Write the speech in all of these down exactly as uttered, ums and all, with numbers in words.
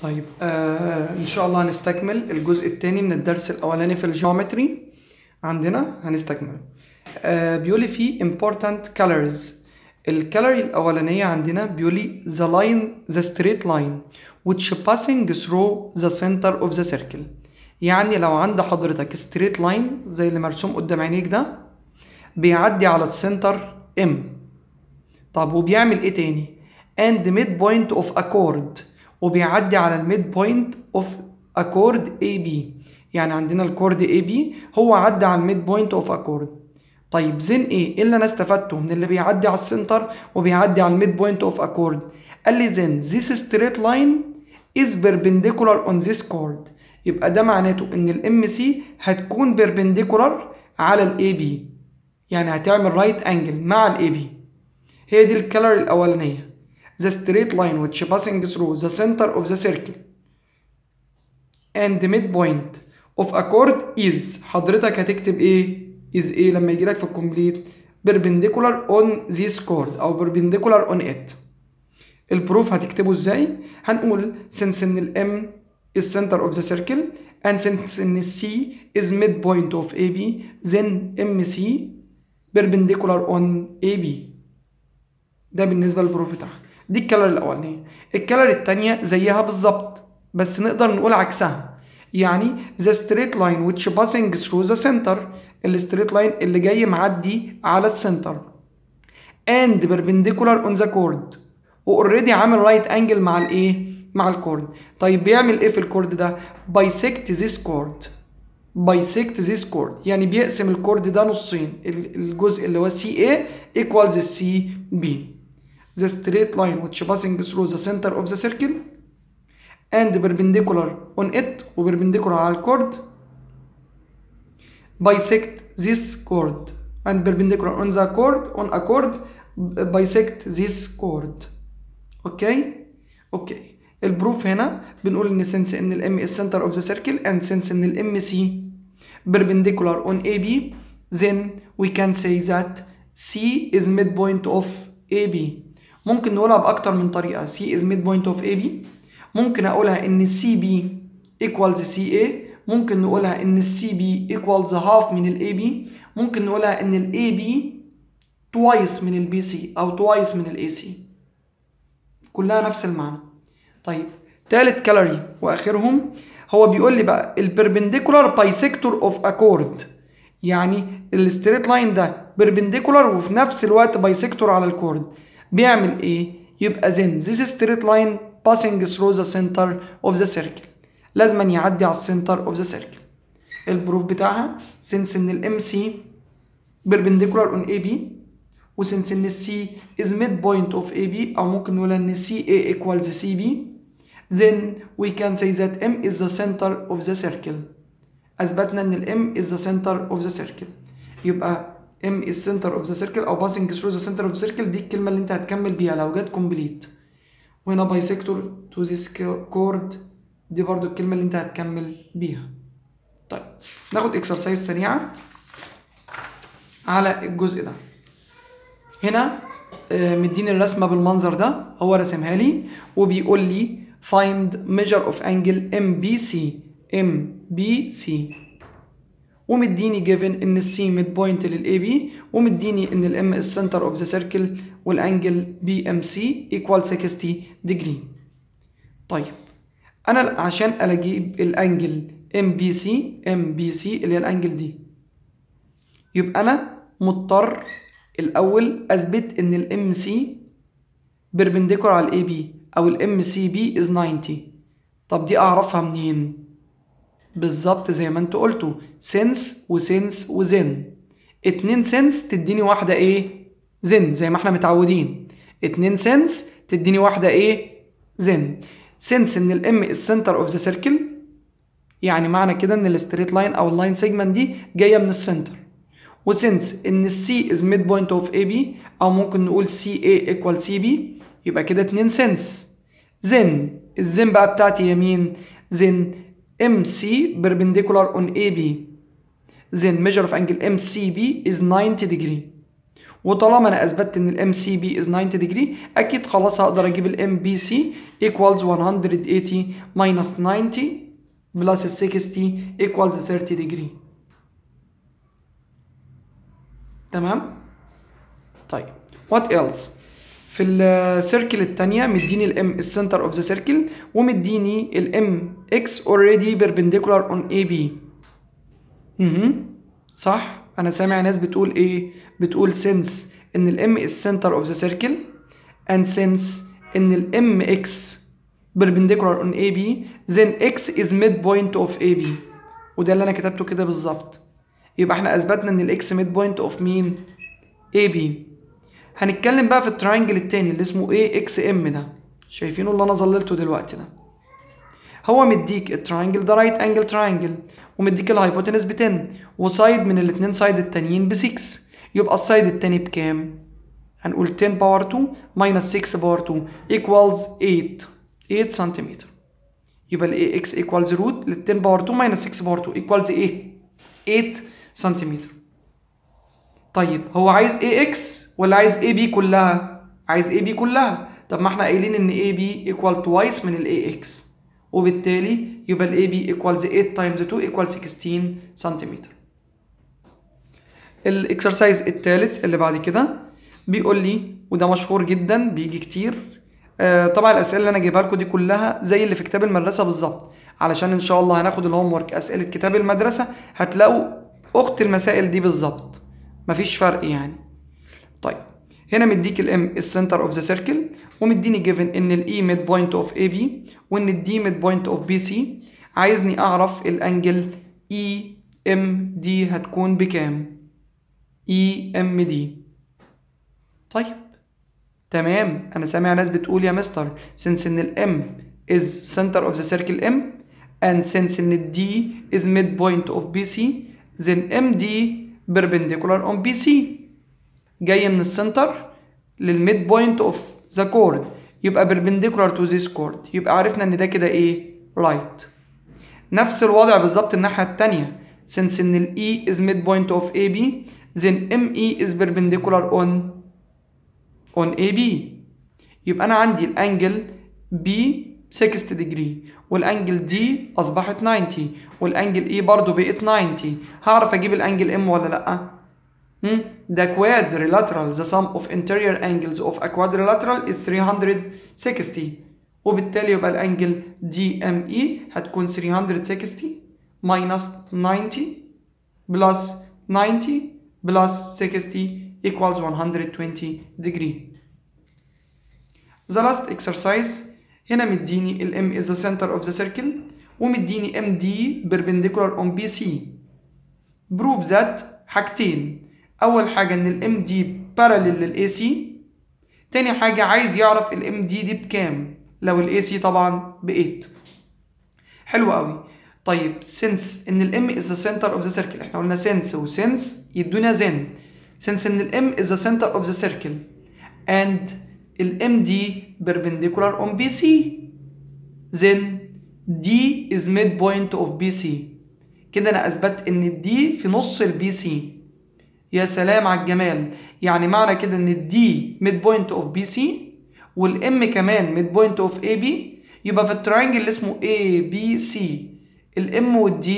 طيب آه ان شاء الله هنستكمل الجزء الثاني من الدرس الاولاني في الجيومتري. عندنا هنستكمل آه بيقولي فيه important colors. الكالوري الاولانيه عندنا بيقولي the line the straight line which passing through the center of the circle. يعني لو عند حضرتك straight line زي اللي مرسوم قدام عينيك ده بيعدي على السنتر M. طب وبيعمل ايه تاني؟ and midpoint of a chord، وبيعدي على الميد بوينت اوف اكورد اي بي. يعني عندنا الكورد اي بي هو عدى على الميد بوينت اوف اكورد. طيب زين ايه؟ ايه اللي انا استفدته من اللي بيعدي على السنتر وبيعدي على الميد بوينت اوف اكورد؟ قال لي زين this straight line is perpendicular on this chord. يبقى ده معناته ان الام سي هتكون perpendicular على الاي بي، يعني هتعمل رايت انجل مع الاي بي. هي دي الكالوري الاولانيه. The straight line which passing through the center of the circle and the midpoint of a chord is، حضرتك هتكتب ايه؟ is ايه لما يجي لك في الكومبليت؟ perpendicular on this chord او perpendicular on it. البروف هتكتبه ازاي؟ هنقول since ان ال M is center of the circle and since ان ال C is midpoint of A B then M C perpendicular on A B. ده بالنسبة للبروف بتاعها. دي الكالوري الأولانية. الكالوري التانية زيها بالظبط بس نقدر نقول عكسها. يعني the straight line which passing through the center، الستريت لاين اللي جاي معدي على السنتر and perpendicular on the chord، واوريدي عامل رايت انجل مع الايه؟ مع الكورد. طيب بيعمل ايه في الكورد ده؟ bisect this chord bisect this chord، يعني بيقسم الكورد ده نصين. الجزء اللي هو سي A equals سي B. the straight line which passing through the center of the circle and perpendicular on it و perpendicular على الكورد bisect this chord and perpendicular on the chord on a chord bisect this chord. اوكي اوكي البروف هنا بنقول ان since ان ال M is center of the circle and since ان ال M C perpendicular on A B then we can say that C is midpoint of A B. ممكن نقولها بأكتر من طريقة. C is midpoint of A B. ممكن أقولها إن C B equals C A. ممكن نقولها إن C B equals half من ال A B. ممكن نقولها إن ال A B twice من ال B C أو twice من ال A C. كلها نفس المعنى. طيب تالت كالوري وآخرهم هو بيقول لي بقى ال perpendicular bisector of a chord. يعني الستريت لاين ده perpendicular وفي نفس الوقت bisector على الكورد. بيعمل ايه؟ يبقى then this straight line passing through the center of the circle، لازم يعدي على السنتر of the circle. البروف بتاعها since ان ال M C perpendicular on A B و since ان ال C is midpoint of A B او ممكن نقول ان C A equals C B then we can say that M is the center of the circle. اثبتنا ان ال M is the center of the circle. يبقى M is center of the circle أو passing through the center of the circle. دي الكلمة اللي أنت هتكمل بيها لو جت complete. وهنا bisector to this chord دي برضو الكلمة اللي أنت هتكمل بيها. طيب ناخد exercise سريعة على الجزء ده. هنا مديني الرسمة بالمنظر ده، هو رسمها لي وبيقول لي find measure of angle M B C M B C، ومديني given ان السي ميد بوينت للاي بي، ومديني ان الام السنتر اوف ذا سيركل والانجل بي ام سي ايكوال ستين ديجري. طيب انا عشان اجيب الانجل ام بي سي ام بي سي اللي هي الانجل دي، يبقى انا مضطر الاول اثبت ان الام سي بيربنديكولار على الاي بي او الام سي بي از تسعين. طب دي اعرفها منين؟ بالظبط زي ما انتوا قلتوا سنس وسنس وزن. اتنين سنس تديني واحدة ايه؟ زن، زي ما احنا متعودين. اتنين سنس تديني واحدة ايه؟ زن. سنس ان الام السنتر اوف ذا سيركل، يعني معنى كده ان الستريت لاين او اللاين سيجمنت دي جاية من السنتر. وسنس ان السي از ميد بوينت اوف اي بي او ممكن نقول سي اي ايكوال سي بي، يبقى كده اتنين سنس. زن الزن بقى بتاعتي يمين زن M C perpendicular on A B then measure of angle M C B is ninety degree. وطالما انا اثبتت ان الام سي بي از تسعين ديجري اكيد خلاص هقدر اجيب الام بي سي equals مية وثمانين minus تسعين plus ستين equals ثلاثين ديجري. تمام؟ طيب what else؟ في السيركل الثانيه مديني الام السنتر اوف ذا سيركل ومديني الام اكس اوريدي بيربنديكولار اون اي بي. اها صح، انا سامع ناس بتقول ايه؟ بتقول since ان الام السنتر اوف ذا سيركل and since ان الام اكس perpendicular on A B then X is midpoint of A B. وده اللي انا كتبته كده بالظبط. يبقى احنا اثبتنا ان الاكس midpoint of مين؟ A B. هنتكلم بقى في التراينجل التاني اللي اسمه A X M ده. شايفينه اللي انا ظللته دلوقتي ده؟ هو مديك التراينجل ده رايت انجل تراينجل ومديك الهايبوتنس ب عشرة وسايد من الاثنين سايد التانيين ب ستة. يبقى السايد التاني بكام؟ هنقول عشرة باور اتنين minus ستة باور اتنين equals تمانية تمانية سنتيمتر. يبقى ال A X equals root لل عشرة باور اتنين minus ستة باور اتنين equals تمانية تمانية سنتيمتر. طيب هو عايز A X ولا عايز A B كلها؟ عايز A B كلها. طب ما احنا قايلين ان A B equal twice من ال A X وبالتالي يبقى ال A B equals تمانية times اتنين equals ستاشر سنتيمتر. الاكسرسايز الثالث اللي بعد كده بيقول لي وده مشهور جدا بيجي كتير. آه طبعا الاسئله اللي انا جايبها لكم دي كلها زي اللي في كتاب المدرسه بالظبط، علشان ان شاء الله هناخد الهوم ورك اسئله كتاب المدرسه هتلاقوا اخت المسائل دي بالظبط، مفيش فرق يعني. طيب هنا مديك الام السنتر اوف ذا سيركل ومديني جيفن ان الاي ميد بوينت اوف اي بي وان الدي ميد بوينت اوف بي سي. عايزني اعرف الانجل اي ام دي هتكون بكام؟ اي ام دي. طيب تمام، انا سامع ناس بتقول يا مستر since ان الام is center of the circle M and since ان ال D is midpoint of بي سي then M D perpendicular on بي سي. جاي من السنتر للميد بوينت اوف ذا كورد يبقى perpendicular to this chord. يبقى عرفنا ان ده كده ايه؟ right. نفس الوضع بالظبط الناحية التانية since ان ال E is midpoint of A B then M E is perpendicular on on A B. يبقى انا عندي الانجل B ستين ديجري والانجل D اصبحت تسعين والانجل E برضو بقت تسعين. هعرف اجيب الانجل M ولا لا؟ هم ده quadrilateral the sum of interior angles of a quadrilateral is ثلاثمية وستين وبالتالي يبقى الانجل دي ام اي هتكون ثلاثمية وستين minus تسعين plus تسعين plus ستين equals one hundred twenty degree. The last exercise هنا مديني ال M is the center of the circle ومديني M D perpendicular on B C. prove that حاجتين. أول حاجة إن ال M D parallel لل A C. تاني حاجة عايز يعرف ال M D دي بكام؟ لو ال A C طبعا ب تمانية. حلو قوي. طيب since إن ال M is the center of the circle إحنا قلنا since و since يدونا then. since إن ال M is the center of the circle and ال M D perpendicular on B C then D is midpoint of B C. كده أنا أثبت إن ال D في نص ال B C. يا سلام على الجمال. يعني معنى كده إن ال D midpoint of B C وال M كمان midpoint of A B. يبقى في التراينجل اللي اسمه A B C ال M وال D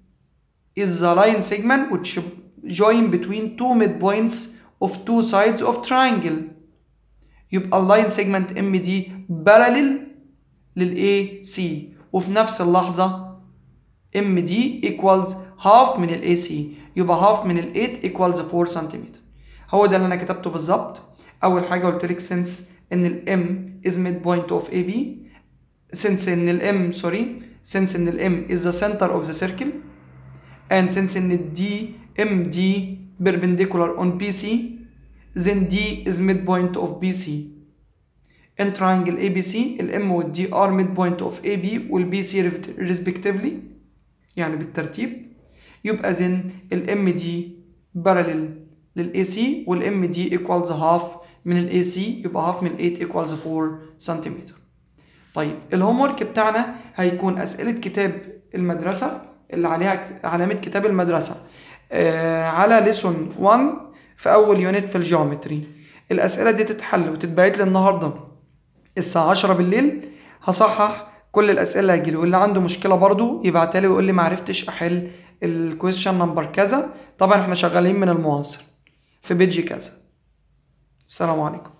is the line segment which join between two midpoints of two sides of triangle. يبقى اللاين سيجمنت ام دي باراليل للاي سي وفي نفس اللحظه ام دي ايكوالز هاف من الاي سي يبقى هاف من ال تمانية ايكوالز أربعة سنتيمتر. هو ده اللي انا كتبته بالظبط. اول حاجه قلت لك سنس ان الام از ميد بوينت اوف اي بي سنس ان الام سوري سنس ان الام از ذا سنتر اوف ذا سيركل and since ان الدي ام دي perpendicular on بي سي then D is midpoint of B C. In triangle A B C ال M وال D are midpoint of A B وال B C respectively يعني بالترتيب. يبقى then ال M D parallel لل A C وال M D equals half من ال A C يبقى half من تمانية equals أربعة سنتيمتر. طيب الهوم ورك بتاعنا هيكون أسئلة كتاب المدرسة اللي عليها علامة كتاب المدرسة آه على lesson واحد في اول يونت في الجيومتري. الاسئله دي تتحل وتتبعت لي النهارده الساعه عشرة بالليل، هصحح كل الاسئله اللي هتجيلي، واللي عنده مشكله برضو يبعتها لي ويقول لي معرفتش احل الكويستشن نمبر كذا. طبعا احنا شغالين من المعاصر في بيجي كذا. السلام عليكم.